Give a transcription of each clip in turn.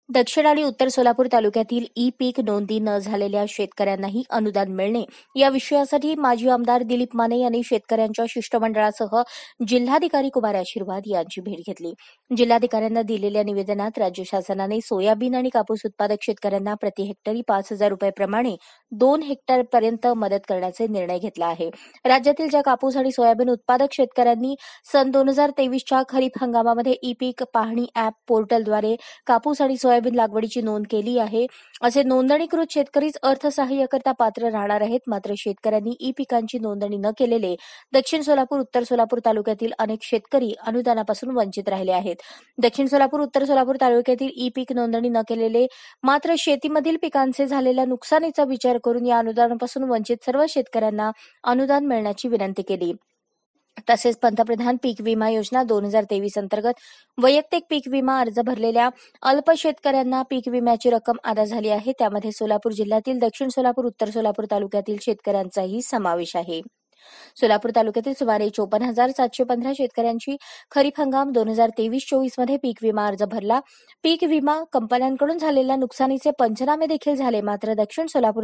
दक्षिण आणि उत्तर सोलापूर तालुक्यातील ई पीक नोंदी न झालेल्या शेतकऱ्यांनाही अनुदान मिळणे या विषयासाठी माजी आमदार दिलीप माने यांनी शेतकऱ्यांच्या शिष्टमंडळासह जिल्हाधिकारी कुमार आशीर्वाद यांची भेट घेतली। जिल्हाधिकाऱ्यांना दिलेल्या निवेदनात राज्य शासनाने सोयाबीन आणि कापूस उत्पादक शेतकऱ्यांना प्रति हेक्टरी 5,000 रुपये 2 हेक्टरपर्यंत मदत करण्याचे निर्णय घेतला आहे। राज्यातील ज्या कापूस आणि सोयाबीन उत्पादक शेतकऱ्यांनी सन 2023च्या खरीप हंगामामध्ये ई पीक पाहणी अॅप पोर्टलद्वारे कापूस आणि सोयाबीन लागवडीची नोंद केली आहे, असे नोंदणीकृत शेतकरीच अर्थसहाय्याकरता पात्र राहणार आहेत। मात्र शेतकऱ्यांनी ई पिकांची नोंदणी न केलेले दक्षिण सोलापूर, उत्तर सोलापूर तालुक्यातील अनेक शेतकरी अनुदानापासून वंचित राहिले आहेत। दक्षिण सोलापूर, उत्तर सोलापूर तालुक्यातील ई पीक नोंदणी न केलेले मात्र शेतीमधील पिकांचे झालेल्या नुकसानीचा विचार करून या अनुदानापासून वंचित सर्व शेतकऱ्यांना अनुदान मिळण्याची विनंती केली। तसेच पंतप्रधान पीक विमा योजना 2023 अंतर्गत वैयक्तिक पीक विमा अर्ज भरलेल्या अल्प शेतकऱ्यांना पीक विम्याची रक्कम अदा झाली आहे। त्यामध्ये सोलापूर जिल्ह्यातील दक्षिण सोलापूर, उत्तर सोलापूर तालुक्यातील शेतकऱ्यांचाही समावेश आहे। सोलापूर तालुक्यातील सुमारे 54,715 शेतकऱ्यांची खरीप हंगाम 2023-24 मध्ये पीक विमा अर्ज भरला। पीक विमा कंपन्यांकडून झालेल्या नुकसानीचे पंचनामे देखील झाले। मात्र दक्षिण सोलापूर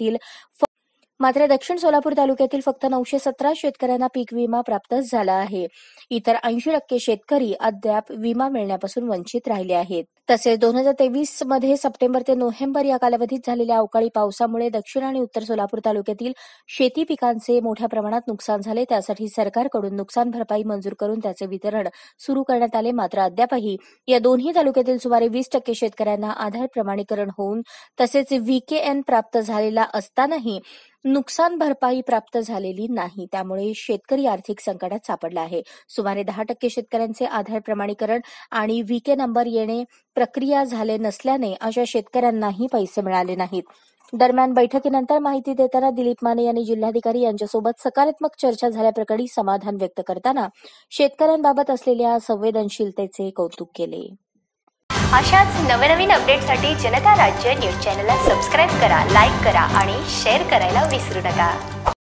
तालुक्यातील फक्त 917 शेतकऱ्यांना पीक विमा प्राप्त झाला आहे। इतर 80% शेतकरी अद्याप विमा मिळण्यापासून वंचित राहिले आहेत। तसेच 2023 मध्ये सप्टेंबर ते नोव्हेंबर या कालावधीत झालेल्या अवकाळी पावसामुळे दक्षिण आणि उत्तर सोलापूर तालुक्यातील शेती पिकांचे मोठ्या प्रमाणात नुकसान झाले। त्यासाठी सरकारकडून नुकसान भरपाई मंजूर करून त्याचे वितरण सुरू करण्यात आले। मात्र अद्यापही या दोन्ही तालुक्यातील सुमारे 20% शेतकऱ्यांना आधार प्रमाणीकरण होऊन तसेच व्हीकेएन प्राप्त झालेला असतानाही नुकसान भरपाई प्राप्त झालेली नाही। त्यामुळे शेतकरी आर्थिक संकटात सापडला आहे। सुमारे 10% शेतकऱ्यांचे आधार प्रमाणीकरण आणि व्हीके नंबर येणे प्रक्रिया झाले नसल्याने अशा शेतकऱ्यांनाही पैसे मिळाले नाहीत। दरम्यान बैठकीनंतर माहिती देताना दिलीप माने यांनी जिल्हाधिकारी यांच्यासोबत सकारात्मक चर्चा झाल्याप्रकरणी समाधान व्यक्त करताना शेतकऱ्यांबाबत असलेल्या संवेदनशीलतेचे कौतुक केले। अशाच नवनवीन अपडेटसाठी जनता राज्य न्यूज चॅनलला सबस्क्राईब करा, लाईक करा आणि शेअर करायला विसरू नका।